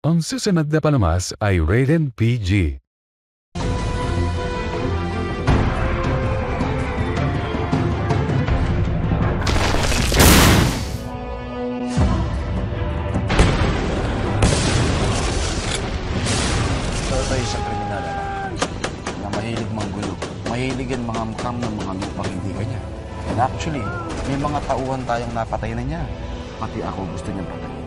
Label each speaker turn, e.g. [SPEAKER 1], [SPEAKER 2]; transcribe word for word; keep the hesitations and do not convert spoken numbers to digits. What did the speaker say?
[SPEAKER 1] Ang susunod na palabas ay rated P G.
[SPEAKER 2] Totoy sa kriminal, ano? Na mahilig manggulo. Mahilig yan mga mukam ng mga lupang hindi kanya. And actually, may mga tauhan tayong napatay na niya. Pati ako gusto niya patay.